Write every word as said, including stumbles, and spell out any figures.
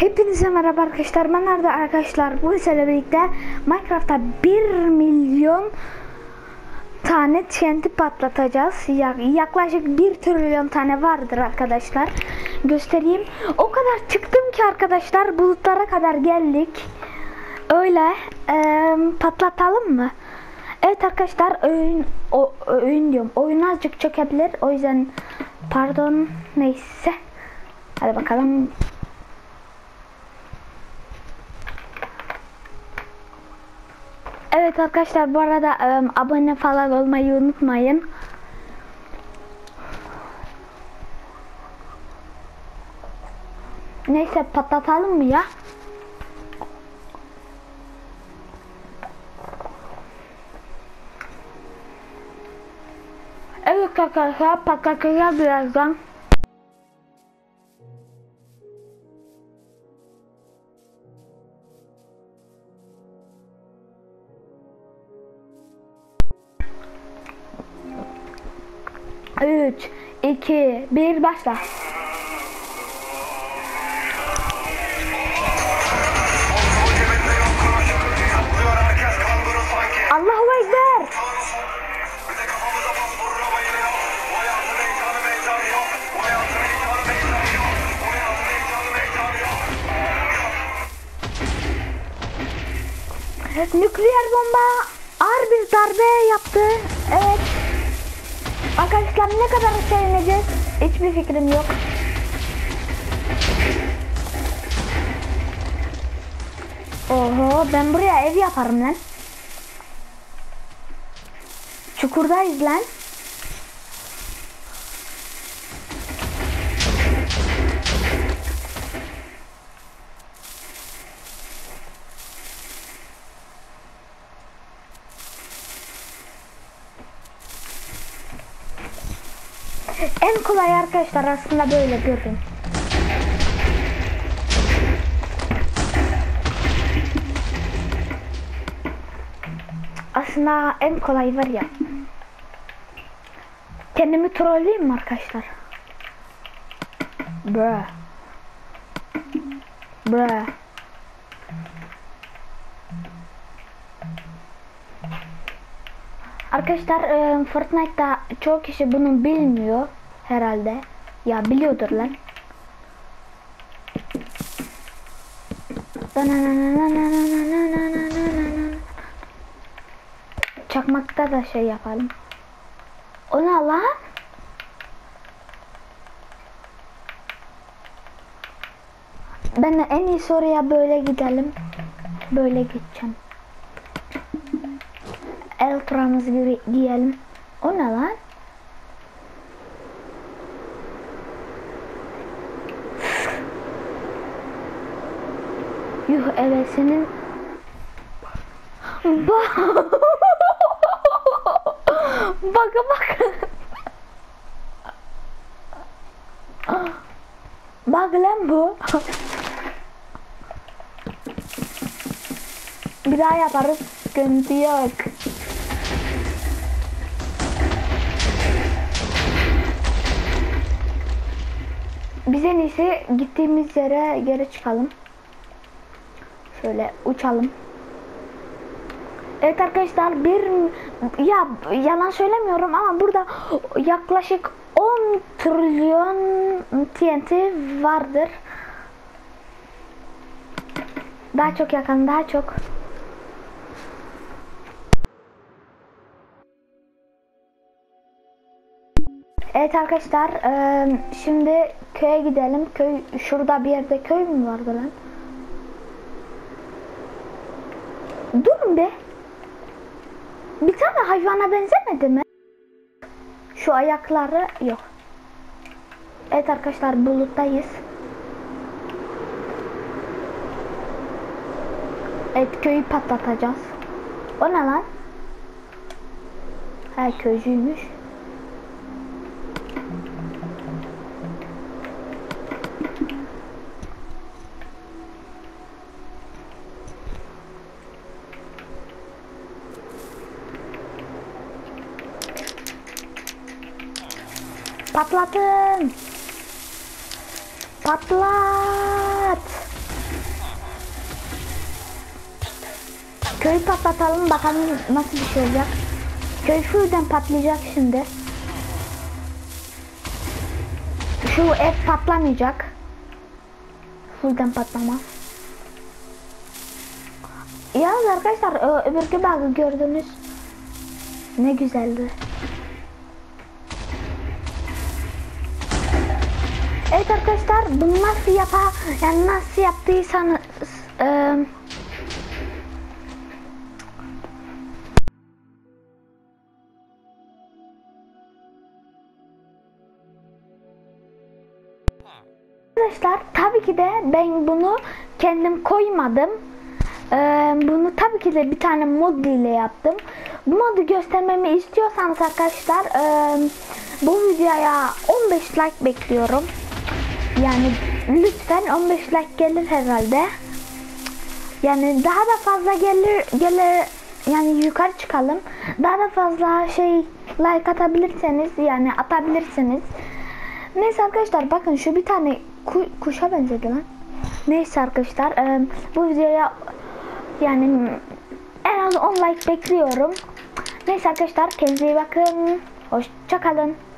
Hepinize merhaba arkadaşlar. Ben nerede arkadaşlar? Bu ile birlikte Minecraft'ta bir milyon tane T N T patlatacağız. Yaklaşık bir trilyon tane vardır arkadaşlar. Göstereyim. O kadar çıktım ki arkadaşlar, bulutlara kadar geldik. Öyle ee, patlatalım mı? Evet arkadaşlar, oyun o, oyun diyorum. Oyun azıcık çökebilir. O yüzden pardon, neyse. Hadi bakalım. Evet arkadaşlar, bu arada e, abone falan olmayı unutmayın. Neyse, patlatalım mı ya? Evet arkadaşlar, patlatacağız birazdan. üç, iki, bir, başla. Allahu Ekber. Nükleer bomba ağır bir darbe yaptı. Evet. Arkadaşlar, ne kadar sevineceğiz? Hiçbir fikrim yok. Oho, ben buraya ev yaparım lan. Çukurdayız lan. En kolay arkadaşlar aslında böyle görün. Aslında en kolay var ya. Kendimi trolleyeyim mi arkadaşlar? Bruh. Bruh. Arkadaşlar, e, Fortnite'da çoğu kişi bunu bilmiyor herhalde. Ya biliyordur lan. Çakmakta da şey yapalım. O ne lan? Ben en iyisi oraya böyle gidelim. Böyle gideceğim. Eltramızı giyelim. O ne lan? Yuh, evet senin. Bak. Bak bak. Bak lan bu. Bir daha yaparız. Sıkıntı yok. Biz en iyisi gittiğimiz yere geri çıkalım. Şöyle uçalım. Evet arkadaşlar, bir ya yalan söylemiyorum ama burada yaklaşık on trilyon T N T vardır. Daha çok yakın, daha çok. Evet arkadaşlar, e, şimdi köye gidelim. Köy şurada bir yerde, köy mü vardı lan? Durun be. Bir tane hayvana benzemedi mi? Şu ayakları yok. Evet arkadaşlar, buluttayız. Evet, köyü patlatacağız. O ne lan? Ha, köycüymüş. Patlatın. Patlat. Köyü patlatalım bakalım nasıl bir şey olacak. Köy şuradan patlayacak şimdi. Şu ev patlamayacak. Şuradan patlamaz. Yalnız arkadaşlar öbürkü bug'ı gördünüz. Ne güzeldi. Evet arkadaşlar bunu nasıl yapar yani nasıl yaptıysanız e, arkadaşlar tabii ki de ben bunu kendim koymadım. Ee, bunu tabii ki de bir tane mod ile yaptım. Bu modu göstermemi istiyorsanız arkadaşlar e, bu videoya on beş like bekliyorum. Yani lütfen on beş like gelir herhalde. Yani daha da fazla gelir gelir yani yukarı çıkalım. Daha da fazla şey like atabilirseniz yani atabilirsiniz. Neyse arkadaşlar bakın şu bir tane ku kuşa benzedi lan. Neyse arkadaşlar e, bu videoya yani en az on like bekliyorum. Neyse arkadaşlar kendinize iyi bakın. Hoşça kalın.